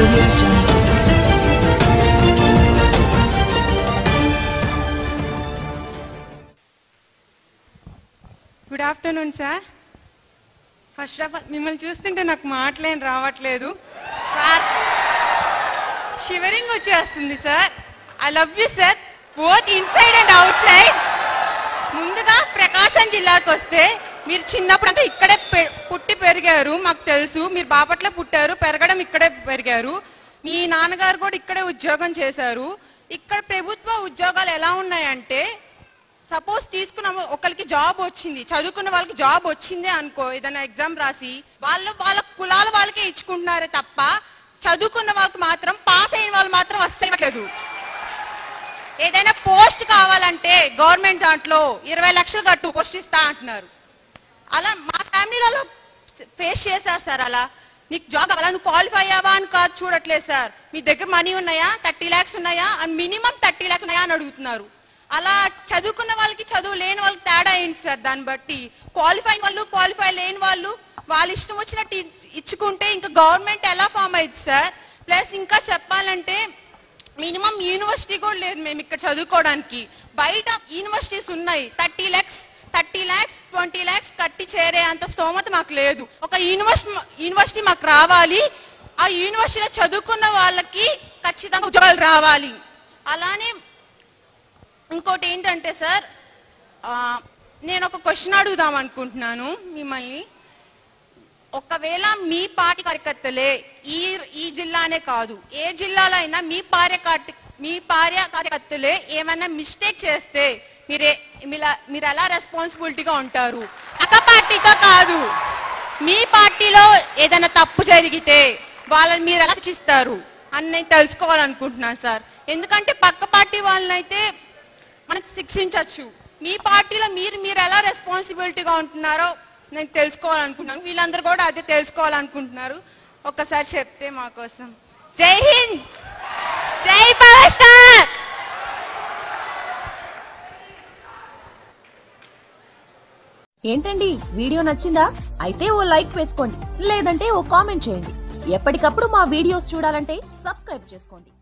Audio Jungle. Good afternoon sir. First of all మిమ్మల్ని చూస్తుంటే నాకు మాటలేం రావట్లేదు, షివరింగ్ వచ్చేస్తుంది sir. I love you sir, both inside and outside. ముందుగా ప్రకాశం జిల్లాకు వస్తే, మీరు చిన్నప్పుడు అంతా ఇక్కడే పుట్టి పెరిగారు, మాకు తెలుసు. మీరు బాపట్ల పుట్టారు, పెరగడం ఇక్కడే పెరిగారు. మీ నాన్నగారు కూడా ఇక్కడే ఉద్యోగం చేశారు. ఇక్కడ ప్రభుత్వ ఉద్యోగాలు ఎలా ఉన్నాయంటే, సపోజ్ తీసుకున్నాము, ఒకరికి జాబ్ వచ్చింది, చదువుకున్న వాళ్ళకి జాబ్ వచ్చిందే అనుకో, ఏదైనా ఎగ్జామ్ రాసి వాళ్ళ కులాల వాళ్ళకే ఇచ్చుకుంటున్నారే తప్ప చదువుకున్న వాళ్ళకి మాత్రం, పాస్ అయిన వాళ్ళు మాత్రం వస్తలేదు. ఏదైనా పోస్ట్ కావాలంటే గవర్నమెంట్ దాంట్లో 20 లక్షలు కట్టు పోస్ట్ ఇస్తా అంటున్నారు. అలా మా ఫ్యామిలీలలో ఫేస్ చేశారు సార్. అలా నీకు జాబ్ కావాలా, నువ్వు క్వాలిఫై అయ్యావా అని కాదు చూడట్లేదు సార్. మీ దగ్గర మనీ ఉన్నాయా, 30 lakhs ఉన్నాయా, మినిమం 30 lakhs ఉన్నాయా అని అడుగుతున్నారు. అలా చదువుకున్న వాళ్ళకి చదువు లేని వాళ్ళకి తేడా ఏంటి సార్? దాన్ని బట్టి క్వాలిఫై వాళ్ళు, క్వాలిఫై లేని వాళ్ళు వాళ్ళ ఇష్టం వచ్చినట్టు ఇచ్చుకుంటే ఇంకా గవర్నమెంట్ ఎలా ఫామ్ అయింది సార్? ప్లస్ ఇంకా చెప్పాలంటే మినిమం యూనివర్సిటీ కూడా లేదు మేము ఇక్కడ చదువుకోవడానికి. బయట యూనివర్సిటీస్ ఉన్నాయి, 30 lakhs 20 lakhs కట్టి చేరే అంత స్తోమత మాకు లేదు. ఒక యూనివర్సిటీ మాకు రావాలి, ఆ యూనివర్సిటీలో చదువుకున్న వాళ్ళకి ఖచ్చితంగా ఉద్యోగాలు రావాలి. అలానే ఇంకోటి ఏంటంటే సార్, నేను ఒక క్వశ్చన్ అడుగుదాం అనుకుంటున్నాను మిమ్మల్ని. ఒకవేళ మీ పార్టీ కార్యకర్తలే, ఈ జిల్లానే కాదు ఏ జిల్లాలో అయినా మీ కార్యకర్తలే ఏమైనా మిస్టేక్ చేస్తే మీరు ఎలా రెస్పాన్సిబిలిటీగా ఉంటారు? పక్క పార్టీతో కాదు, మీ పార్టీలో ఏదైనా తప్పు జరిగితే వాళ్ళని మీరు ఎలా శిక్షిస్తారు అని నేను తెలుసుకోవాలనుకుంటున్నాను సార్. ఎందుకంటే పక్క పార్టీ వాళ్ళనైతే మనకు శిక్షించవచ్చు, మీ పార్టీలో మీరు ఎలా రెస్పాన్సిబిలిటీగా ఉంటున్నారో నేను తెలుసుకోవాలనుకుంటున్నాను. వీళ్ళందరూ కూడా అదే తెలుసుకోవాలనుకుంటున్నారు. ఒక్కసారి చెప్తే మా కోసం. జై హింద్, జై పవర్ స్టార్. ఏంటండి, వీడియో నచ్చిందా? అయితే ఓ లైక్ వేసుకోండి, లేదంటే ఓ కామెంట్ చేయండి. ఎప్పటికప్పుడు మా వీడియోస్ చూడాలంటే సబ్స్క్రైబ్ చేసుకోండి.